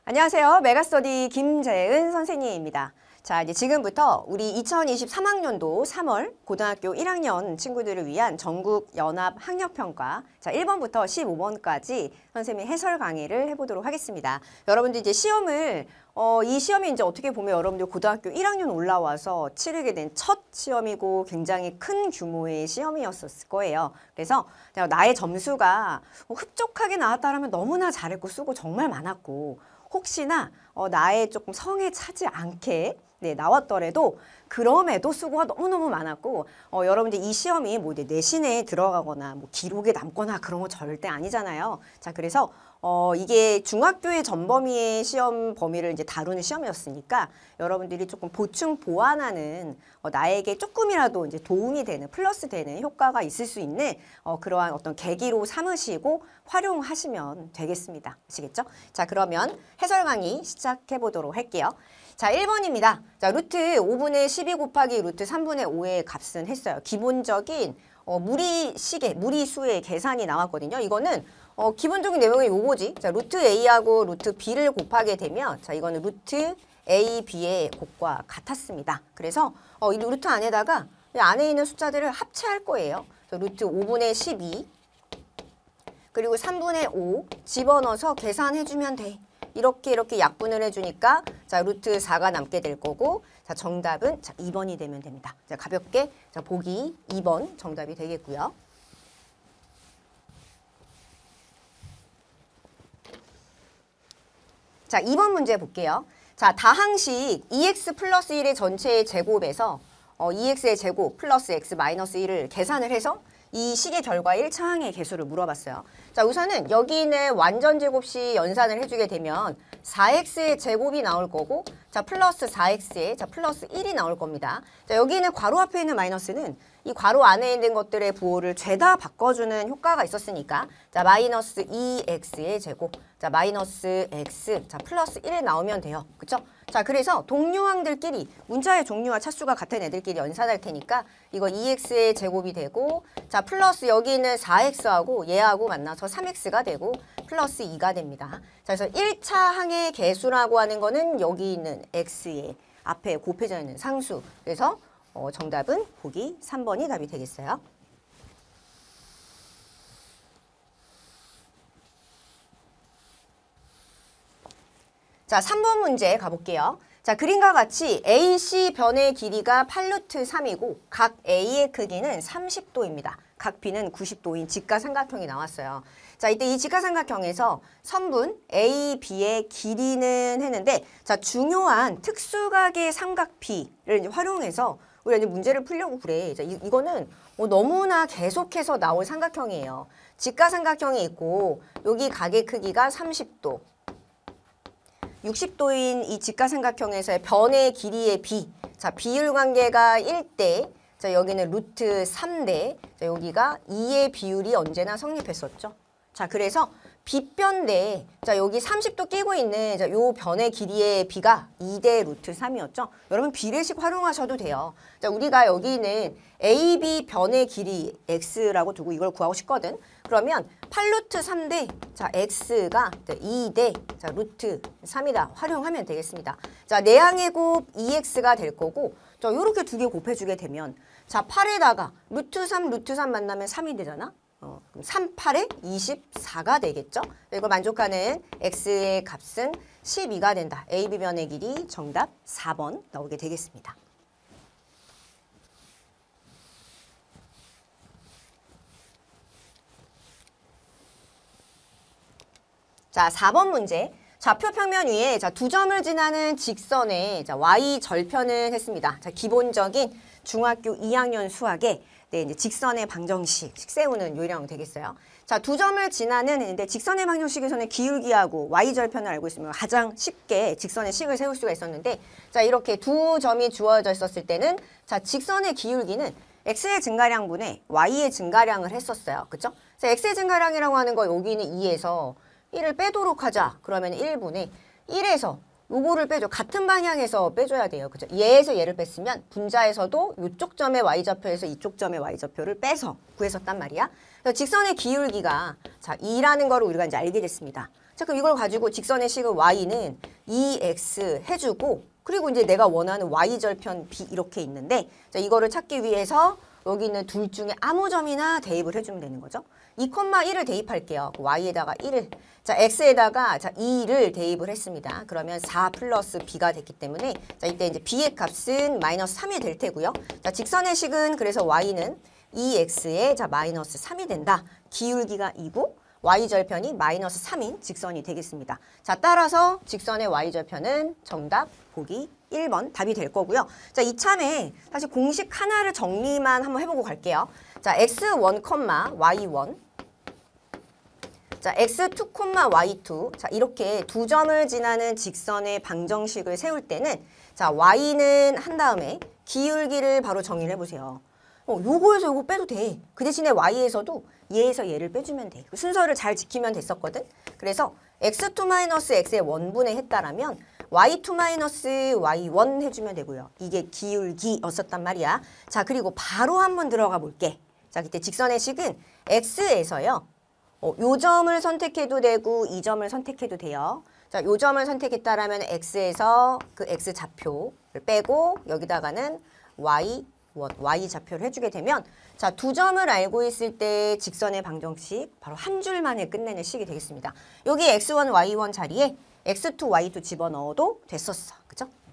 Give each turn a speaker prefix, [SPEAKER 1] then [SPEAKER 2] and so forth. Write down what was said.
[SPEAKER 1] 안녕하세요. 메가스터디 김재은 선생님입니다. 자, 이제 지금부터 우리 2023학년도 3월 고등학교 1학년 친구들을 위한 전국 연합 학력평가 자, 1번부터 15번까지 선생님이 해설 강의를 해보도록 하겠습니다. 여러분들 이제 시험을 이 시험이 이제 어떻게 보면 여러분들 고등학교 1학년 올라와서 치르게 된 첫 시험이고 굉장히 큰 규모의 시험이었을 거예요. 그래서 나의 점수가 흡족하게 나왔다라면 너무나 잘했고 쓰고 정말 많았고 혹시나 나의 조금 성에 차지 않게 나왔더라도 그럼에도 수고가 너무너무 많았고 여러분들 이 시험이 뭐 내신에 들어가거나 뭐 기록에 남거나 그런 거 절대 아니잖아요. 자, 그래서 이게 중학교의 전범위의 시험 범위를 이제 다루는 시험이었으니까 여러분들이 조금 보충 보완하는 나에게 조금이라도 이제 도움이 되는 플러스 되는 효과가 있을 수 있는 그러한 어떤 계기로 삼으시고 활용하시면 되겠습니다. 아시겠죠? 자, 그러면 해설 강의 시작해 보도록 할게요. 자, 1번입니다. 자, 루트 5분의 12 곱하기 루트 3분의 5의 값은 했어요. 기본적인 무리시계, 무리수의 계산이 나왔거든요. 이거는 기본적인 내용이 요거지. 자, 루트 A하고 루트 B를 곱하게 되면 자, 이거는 루트 A, B의 곱과 같았습니다. 그래서 이 루트 안에다가 이 안에 있는 숫자들을 합체할 거예요. 그래서 루트 5분의 12 그리고 3분의 5 집어넣어서 계산해주면 돼. 이렇게 약분을 해주니까 자, 루트 4가 남게 될 거고 자, 정답은 자, 2번이 되면 됩니다. 자, 가볍게 자, 보기 2번 정답이 되겠고요. 자, 2번 문제 볼게요. 자, 다항식 2x 플러스 1의 전체의 제곱에서 2x의 제곱 플러스 x 마이너스 1을 계산을 해서 이 식의 결과 1차항의 개수를 물어봤어요. 자, 우선은 여기 있는 완전 제곱식 연산을 해주게 되면 4x의 제곱이 나올 거고 자, 플러스 4x에 자, 플러스 1이 나올 겁니다. 자, 여기 있는 괄호 앞에 있는 마이너스는 이 괄호 안에 있는 것들의 부호를 죄다 바꿔주는 효과가 있었으니까 자, 마이너스 2x의 제곱 자, 마이너스 x 자, 플러스 1 나오면 돼요. 그쵸? 자, 그래서 동료항들끼리 문자의 종류와 차수가 같은 애들끼리 연산할 테니까 이거 2x의 제곱이 되고 자, 플러스 여기 있는 4x하고 얘하고 만나서 3x가 되고 플러스 2가 됩니다. 자, 그래서 1차 항의 개수라고 하는 거는 여기 있는 x의 앞에 곱해져 있는 상수. 그래서 정답은 보기 3번이 답이 되겠어요. 자, 3번 문제 가볼게요. 자, 그림과 같이 AC 변의 길이가 8루트 3이고 각 A의 크기는 30도입니다. 각 B는 90도인 직가삼각형이 나왔어요. 자, 이때 이 직가삼각형에서 선분 A, B의 길이는 했는데 자, 중요한 특수각의 삼각비를 이제 활용해서 우리가 이제 문제를 풀려고 그래. 자, 이거는 너무나 계속해서 나올 삼각형이에요. 직가삼각형이 있고 여기 각의 크기가 30도 60도인 이 직가삼각형에서의 변의 길이의 B. 자, 비율 관계가 1대. 자, 여기는 루트 3대. 자, 여기가 2의 비율이 언제나 성립했었죠. 자, 그래서 B변대. 자, 여기 30도 끼고 있는 자, 요 변의 길이의 B가 2대 루트 3이었죠. 여러분 비례식 활용하셔도 돼요. 자, 우리가 여기 있는 AB 변의 길이 X라고 두고 이걸 구하고 싶거든. 그러면 8루트 3대 자, X가 2대 자, 루트 3이다. 활용하면 되겠습니다. 자, 내항의 곱 2X가 될 거고 자, 요렇게 두 개 곱해주게 되면 자, 8에다가 루트 3 만나면 3이 되잖아. 그럼 3, 8에 24가 되겠죠? 이걸 만족하는 X의 값은 12가 된다. AB변의 길이 정답 4번 나오게 되겠습니다. 자, 4번 문제. 좌표 평면 위에 자, 두 점을 지나는 직선의 자, y 절편을 했습니다. 자, 기본적인 중학교 2학년 수학에 이제 직선의 방정식 세우는 요령 되겠어요. 자, 두 점을 지나는 했는데 직선의 방정식에서는 기울기하고 y절편을 알고 있으면 가장 쉽게 직선의 식을 세울 수가 있었는데 자, 이렇게 두 점이 주어져 있었을 때는 자, 직선의 기울기는 x의 증가량분에 y의 증가량을 했었어요. 그쵸? 자, x의 증가량이라고 하는 거 여기는 2에서 1을 빼도록 하자. 그러면 1분의 1에서 요거를 빼줘. 같은 방향에서 빼줘야 돼요. 그죠? 얘에서 얘를 뺐으면 분자에서도 이쪽 점의 y좌표에서 이쪽 점의 y좌표를 빼서 구했었단 말이야. 그래서 직선의 기울기가 자, 2라는 거를 우리가 이제 알게 됐습니다. 자, 그럼 이걸 가지고 직선의 식은 y는 2x 해주고 그리고 이제 내가 원하는 y절편 b 이렇게 있는데 자, 이거를 찾기 위해서 여기 있는 둘 중에 아무 점이나 대입을 해주면 되는 거죠. 2,1을 대입할게요. y에다가 1을. 자, x에다가 자, 2를 대입을 했습니다. 그러면 4 플러스 b가 됐기 때문에 자, 이때 이제 b의 값은 마이너스 3이 될 테고요. 자, 직선의 식은 그래서 y는 2x에 자, 마이너스 3이 된다. 기울기가 2고 y절편이 마이너스 3인 직선이 되겠습니다. 자, 따라서 직선의 y절편은 정답 보기 1번 답이 될 거고요. 자, 이참에 사실 공식 하나를 정리만 한번 해보고 갈게요. 자, x1, y1 자, x2, y2 자, 이렇게 두 점을 지나는 직선의 방정식을 세울 때는 자, y는 한 다음에 기울기를 바로 정의를 해보세요. 요거에서 요거 빼도 돼. 그 대신에 y에서도 얘에서 얘를 빼주면 돼. 그 순서를 잘 지키면 됐었거든. 그래서 x2-x의 원분의 했다라면 y2-y1 해주면 되고요. 이게 기울기였었단 말이야. 자, 그리고 바로 한번 들어가 볼게. 자, 그때 직선의 식은 x에서요. 요 점을 선택해도 되고 이 점을 선택해도 돼요. 자, 요 점을 선택했다라면 x에서 그 x 좌표를 빼고 여기다가는 y 좌표를 해주게 되면 자, 두 점을 알고 있을 때 직선의 방정식 바로 한 줄 만에 끝내는 식이 되겠습니다. 여기 x1, y1 자리에 x2, y2 집어넣어도 됐었어. 그죠?